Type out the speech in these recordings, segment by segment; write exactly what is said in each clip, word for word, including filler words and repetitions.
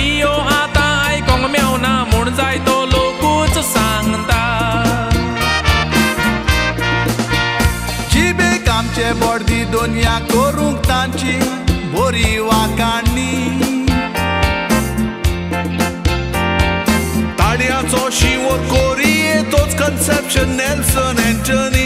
Trio आतां आयकोंक मेवना म्हूण जायतो लोकूच सांगता. जिबेक आमचे बर्दी दोनया करूंक तांची बरी वाकाणणी. ताड्याचो शिवो कोरिये तोच कन्सेप्शन नेल्सन एंटनी.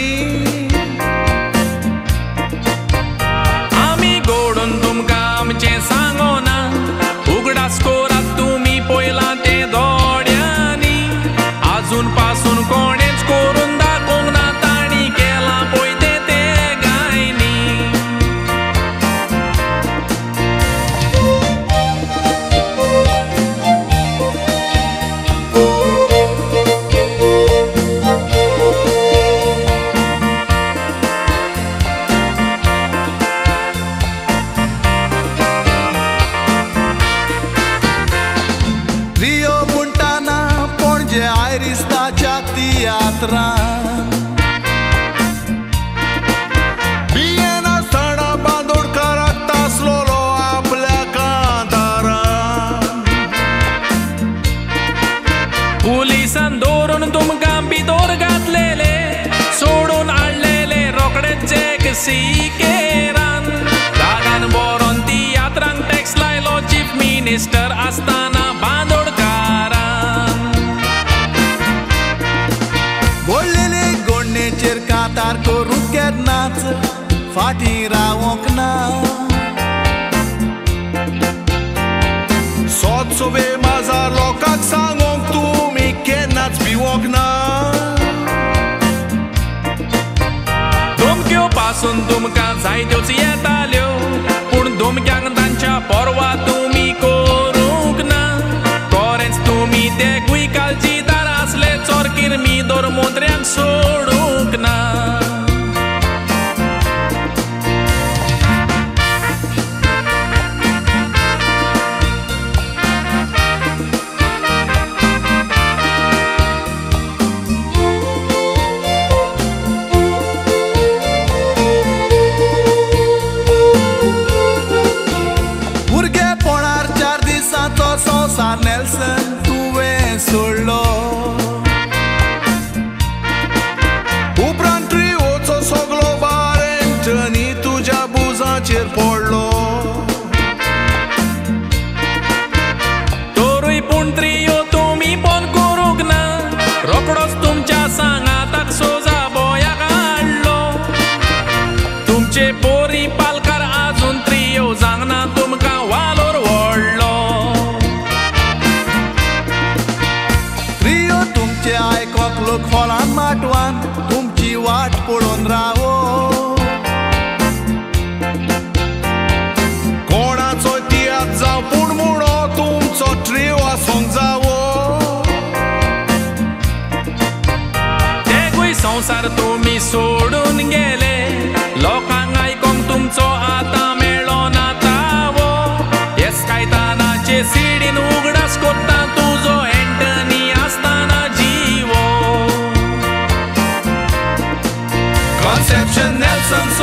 आमी घोडून तुमकां आमचें सांगोना उगडास कोरात तुमी पयलां तें दोड्यांनी. आजून पासून कोणेंच करून दाखोवंक ना ताणी केलां पळय तें ते गायनी. ट्रियो म्हणटाना पणजे आयरिस्ताच्या तियात्रान बियेन आसतना बांदोडकाराक तासलोलो आपल्या कांतारान. पुलिसान दवरून तुमकां भितर घातलेले सोडून हाडलेले रोखडेच चॅक सिकेरान. रागान बरोवन तियात्रांक टॅक्स लायलो चीफ मिनिस्टर आसतना बांदोडकारान. बोडलेले गोडणेचेर कांतार करूंक केन्नाच फाटीं रावोंक ना. सोद सोबे माझा लोकांक सांगोंक तुमी केन्नाच भिवोंक ना. धमक्यो पासून तुमकां जायत्योच येताल्यो पूण धमक्यांक तांच्या परवा तुमी करूंक ना. कोरेंच तुमी ते गुयकालचीदार आसले चोरकीर मी दोरमोत्र्यांक सोडूंक ना. भुरगेपणार चार दिसांचो संवसार नेल्सन तुवें सोडलो. उपरांत ट्रियोचो सगलो बार एंटनी तुज्या बुजाचेर पडलो. तोरूय पूण ट्रियो तुमी बंद करूंक ना. रोखडोच तुमच्या सांगाताक सोजा बोयाक हाडलो. तुमचे पोरी पालकार आजून ट्रियो जांगना तुमकां वालोर व्हडलो. ट्रियो तुमचे आयकोंक लोक हॉलान माटवान तुमची वाट पळोवन रावो. कोणाचो तियात्र जावं पूण म्हणो तुमचो ट्रियो आसूंक जावो. तेगूय संवसार तुमी सोडून गेले लोकांक आयकोंक तुमचो आतां मेळ्ळो ना तावो. येसकायतानाचे सिडीन उगडास कोत्ता तुजो एंटनी आसतना जिवो. Conception Nelson